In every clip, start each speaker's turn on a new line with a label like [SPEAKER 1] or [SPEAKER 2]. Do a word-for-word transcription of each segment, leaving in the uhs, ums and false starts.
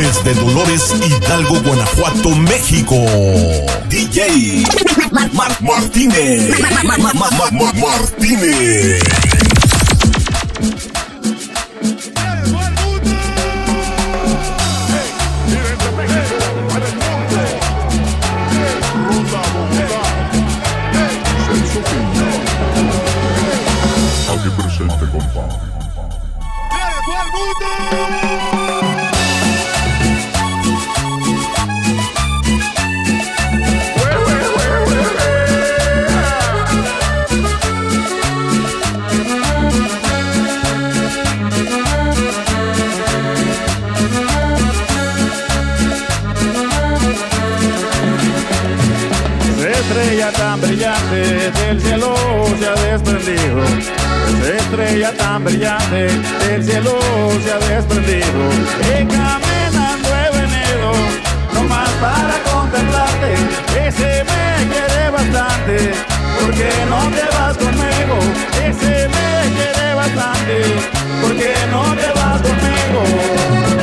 [SPEAKER 1] Desde Dolores, Hidalgo, Guanajuato, México. D J Mar Mar Martínez. Mar Mar Mar Mar Martínez.
[SPEAKER 2] Aquí presente, compa.
[SPEAKER 3] Estrella tan brillante del cielo se ha desprendido. Esa estrella tan brillante del cielo se ha desprendido. Y caminando he venido, nomás para contemplarte. Ese me quiere bastante, porque no te vas conmigo. Ese me quiere bastante, porque no te vas conmigo.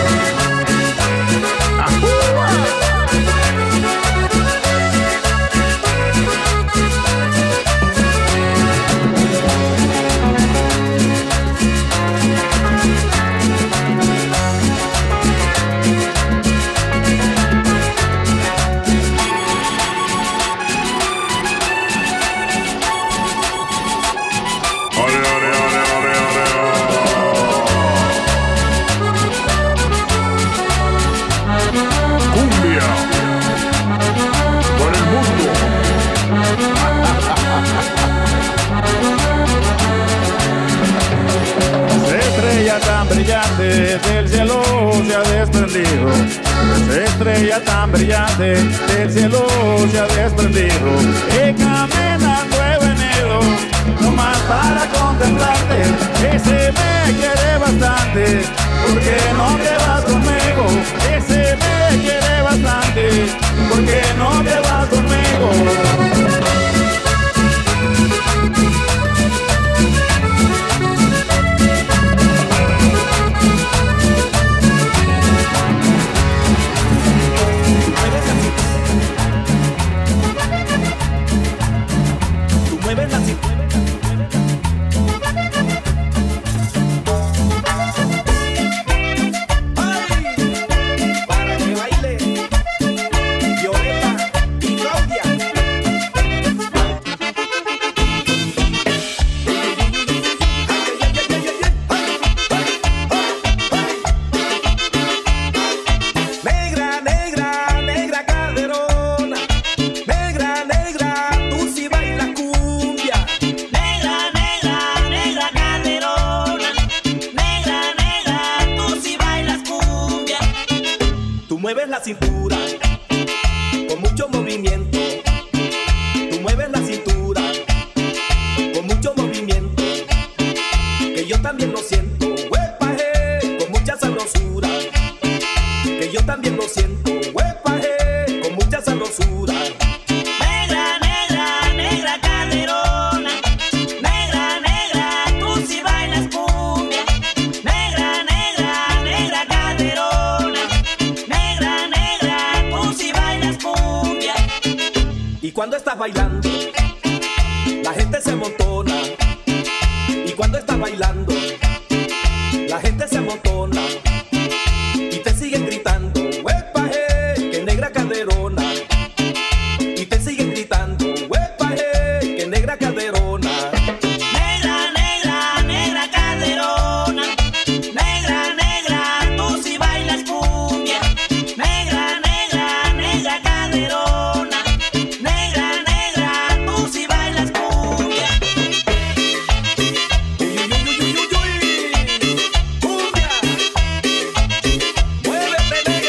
[SPEAKER 3] Tan brillante del cielo se ha desprendido. Esa estrella tan brillante del cielo se ha desprendido. Y caminando he venido, nomás para contemplarte. Ese me quiere bastante, porque no te vas conmigo. Ese me quiere bastante, porque no te vas conmigo.
[SPEAKER 4] Mueves la cintura con mucho movimiento. Tú mueves la cintura con mucho movimiento, que yo también lo siento. Huepaje, con mucha sabrosura, que yo también lo siento. Huepaje, con mucha sabrosura.
[SPEAKER 5] Negra, negra, negra caderona. Negra, negra, tú sí bailas cumbia. Negra, negra, negra caderona.
[SPEAKER 4] Y cuando estás bailando, la gente se amontona. Y cuando estás bailando, la gente se amontona. Y te siguen gritando, huepaje, que negra caderona. Y te siguen gritando, huepaje, que negra caderona.
[SPEAKER 5] Negra, negra, negra caderona. Negra, negra, tú sí bailas cumbia. Negra, negra, negra caderona. Negra, negra, tú sí bailas cumbia.
[SPEAKER 4] Uy, uy, uy, uy, uy, uy. Cumbia. Muévete, negra.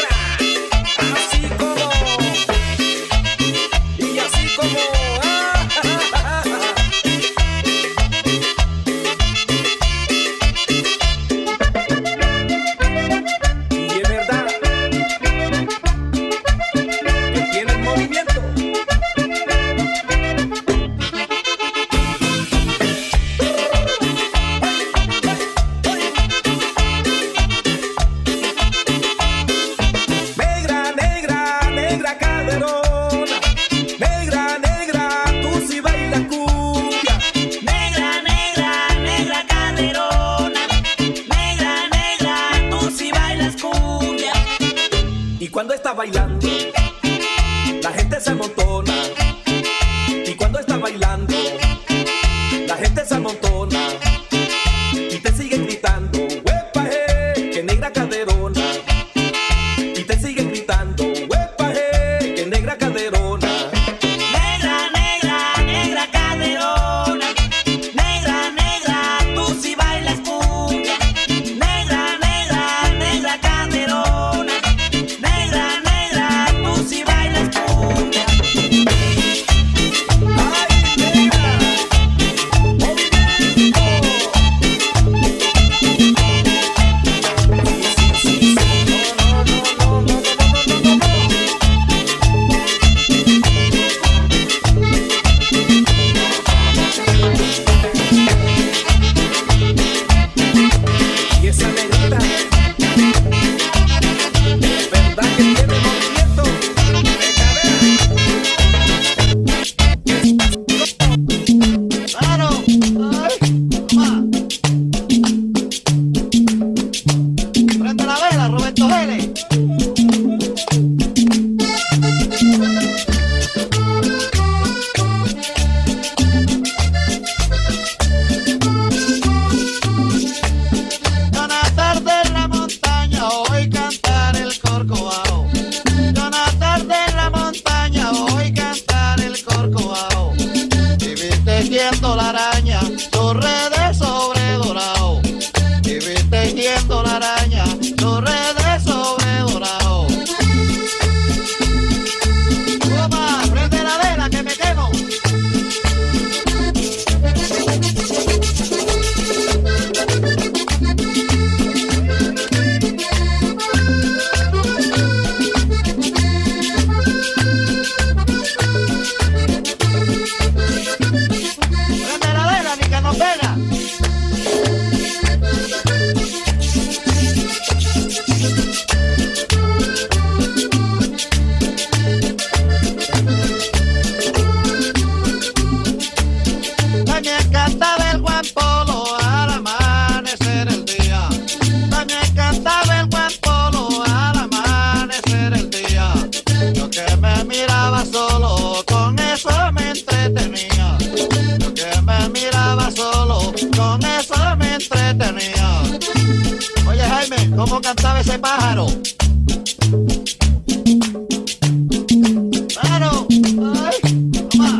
[SPEAKER 4] cuando está bailando, la gente se amontona. Y cuando está bailando, la gente se amontona. Y te siguen gritando, huepa, eh, que negra caderona. Y te siguen gritando, huepa, eh, que negra caderona.
[SPEAKER 5] Negra, negra, negra caderona. Negra, negra, tú si bailas cumbia. Negra, negra, negra caderona. Negra, negra, tú si bailas cumbia.
[SPEAKER 4] Y esa negrita, es verdad que tiene movimiento de cadera.
[SPEAKER 6] Claro. Ay, toma. Prende la vela, Roberto Vélez. Jonathan de la montaña, hoy cantar el corcovado. Jonathan de la montaña, hoy cantar el corcovado. Y vi tejiendo la araña, sus redes sobre dorado. Y vi tejiendo la araña, sus redes sobre dorado. Toma, prende la vela que me quemo. Prende la vela, ni que nos pega. También cantaba el Juan Polo al amanecer el día. También cantaba el Juan Polo al amanecer el día. Yo que me miraba solo, con eso me entretenía. Yo que me miraba solo, con eso me entretenía. Oye Jaime, ¿cómo cantaba ese pájaro? Claro. Ay, toma.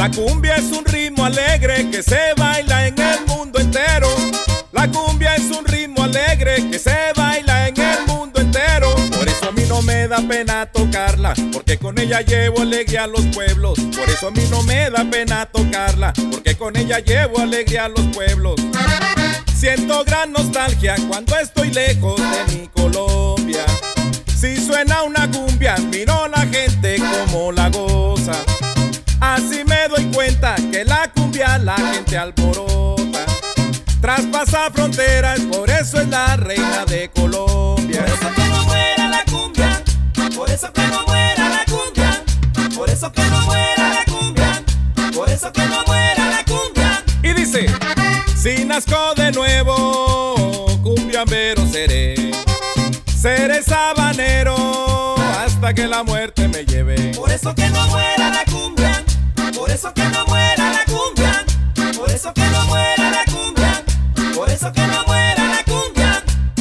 [SPEAKER 7] La cumbia es un ritmo alegre que se baila en el mundo entero. La cumbia es un ritmo alegre que se baila en el mundo entero. Por eso a mí no me da pena tocarla, porque con ella llevo alegría a los pueblos. Por eso a mí no me da pena tocarla, porque con ella llevo alegría a los pueblos. Siento gran nostalgia cuando estoy lejos de mi Colombia. Si suena una cumbia, miro a la gente como la goza. Así me doy cuenta que la cumbia la gente alborota. Traspasa fronteras, por eso es la reina de Colombia.
[SPEAKER 4] Por eso que no muera la cumbia, por eso que no muera la cumbia, por eso que no muera la cumbia, por eso que no muera la cumbia.
[SPEAKER 7] Y dice, si nazco de nuevo, cumbiambero seré. Seré sabanero hasta que la muerte me lleve.
[SPEAKER 4] Por eso que no muera la cumbia, por eso que no muera la cumbia, por eso que no muera la cumbia, por eso que no muera la cumbia.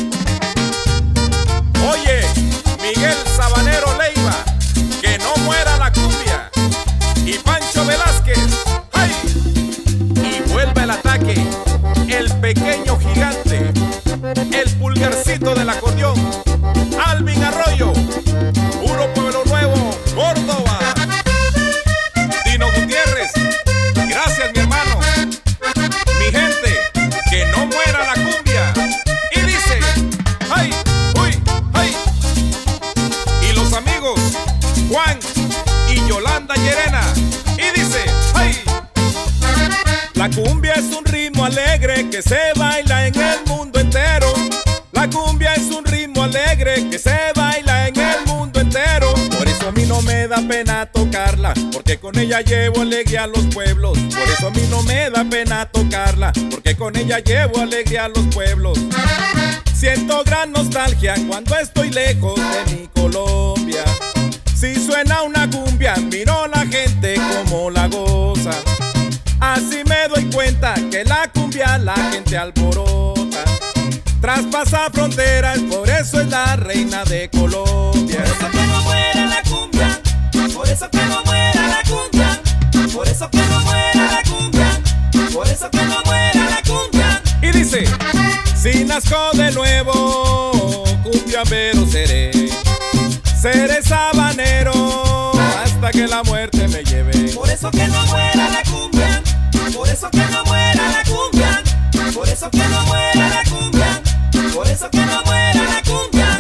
[SPEAKER 7] Oye, Miguel Sabanero Leiva, que no muera la cumbia. Y Pancho Velázquez, ¡ay! Y vuelve el ataque, el pequeño gigante, el pulgarcito del acordeón, Alvin Arroyo, puro Pueblo Nuevo, Córdoba. Dino Gutiérrez, gracias mi hermano. Mi gente, que no muera la cumbia. Y dice, ¡ay! ¡Uy! ¡Ay! Y los amigos, Juan y Yolanda Llerena. Y dice, ¡ay! La cumbia es un ritmo alegre que se baila en el mundo entero. La cumbia es un ritmo alegre que se baila en el mundo entero. Por eso a mí no me da pena tocarla, porque con ella llevo alegría a los pueblos. Por eso a mí no me da pena tocarla, porque con ella llevo alegría a los pueblos. Siento gran nostalgia cuando estoy lejos de mi Colombia. Si suena una cumbia, miro a la gente como la goza. Así me doy cuenta que la cumbia la gente alborota. Traspasa fronteras, por eso es la reina de Colombia.
[SPEAKER 4] Por eso que no muera la cumbia, por eso que no muera la cumbia, por eso que no muera la cumbia, por eso que no muera la cumbia.
[SPEAKER 7] Y dice, si nazco de nuevo, cumbiambero seré. Seré sabanero hasta que la muerte me lleve.
[SPEAKER 4] Por eso que no muera la cumbia, por eso que no muera la cumbia, por eso que no muera la cumbia, por eso que no muera la cumbia.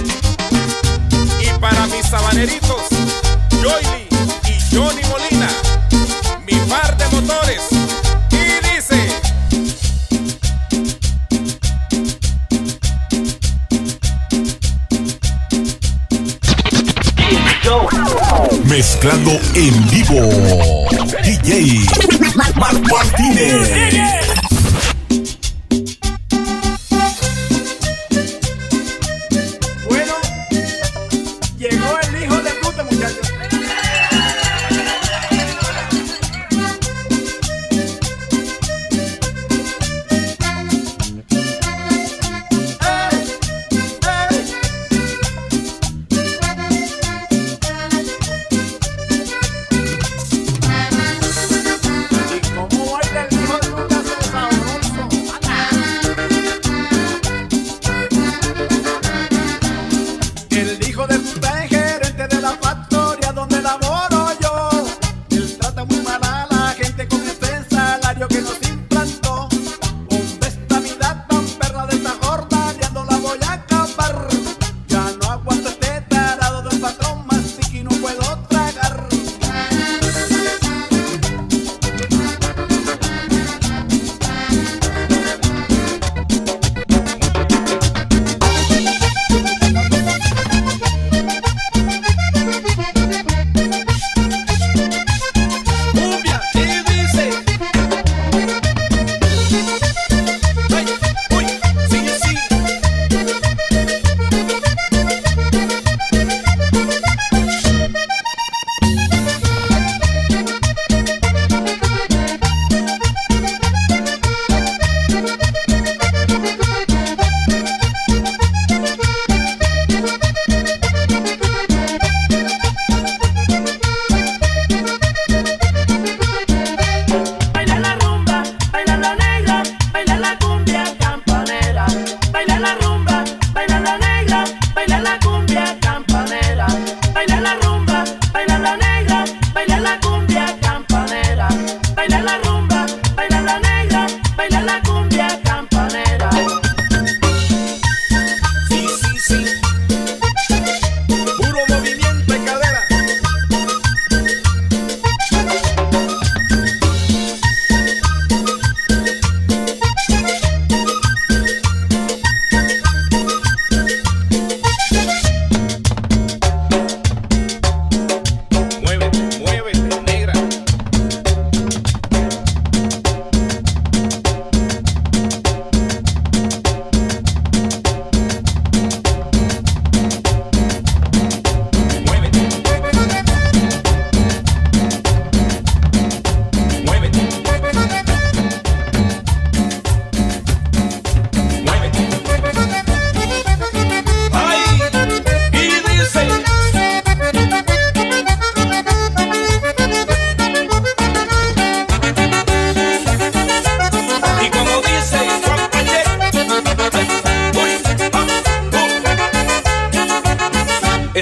[SPEAKER 7] Y para mis sabaneritos, Joyly y Johnny Molina, mi par de motores. Y dice,
[SPEAKER 1] Mezclando en vivo, D J Mar Martínez.
[SPEAKER 3] Bueno, llegó el hijo de puta, muchachos. ¿Y cómo baila el hijo de puta?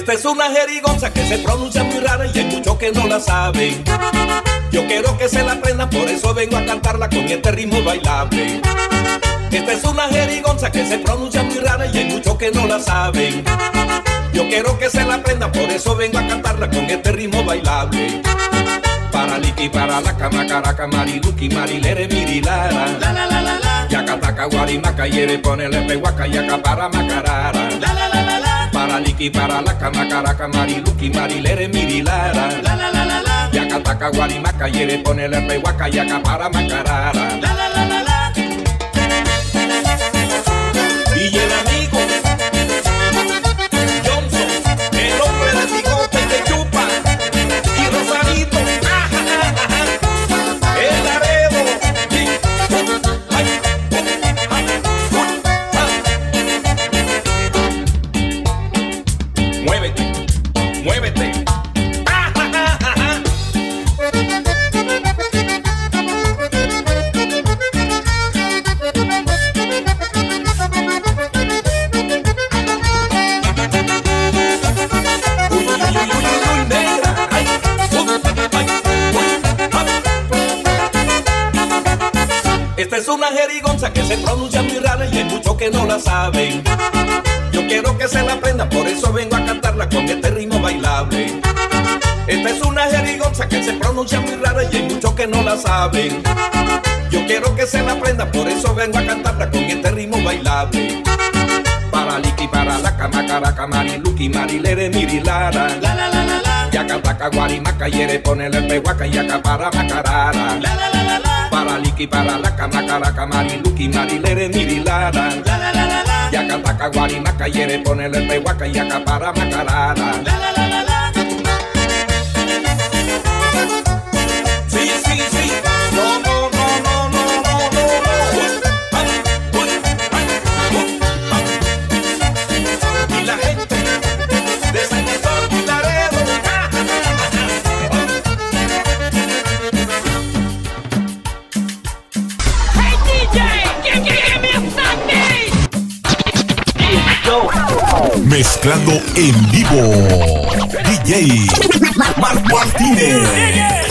[SPEAKER 4] Esta es una jerigonza que se pronuncia muy rara y hay muchos que no la saben. Yo quiero que se la aprendan, por eso vengo a cantarla con este ritmo bailable. Esta es una jerigonza que se pronuncia muy rara y hay muchos que no la saben. Yo quiero que se la aprendan, por eso vengo a cantarla con este ritmo bailable. Para Liki, para la cama, caraca, mariluki, marilere, mirilara. La la la la la. Yacataca, guarimaca, yere, ponele pehuaca, yaca para macarara. La la la la la. Para Liki, para la cama, caraca, mariluki, marilere, mirilara. La la la la la. Yacataca, guarimaca, yere, ponele pehuaca, yaca para macarara. La la la la la. Y el amigo Johnson, el hombre de bigote que chupa, y Rosarito, el Laredo, muévete, muévete. Esta es una jerigonza que se pronuncia muy rara y hay muchos que no la saben. Yo quiero que se la aprendan, por eso vengo a cantarla con este ritmo bailable. Esta es una jerigonza que se pronuncia muy rara y hay muchos que no la saben. Yo quiero que se la aprendan, por eso vengo a cantarla con este ritmo bailable. Para Liki, para la cama, caraca, mariluki, marilere, mirilara. La la la la la. Yacataca, guarimaca, yere, ponele pehuaca, yaca para macarara. La la la la la. Para Liki, para la cama, caraca, mariluki, marilere, mirilara. La la la la la. Yacataca, guarimaca, yere, ponele pehuaca, yaca para macarara. La la la la la. Sí, sí, sí. No, no, no, no, no, no, no, no. Y la gente de San Antonio y Laredo.
[SPEAKER 5] Hey D J, give, give, give me a Sunday.
[SPEAKER 1] Mezclando en vivo, D J Marc Martínez.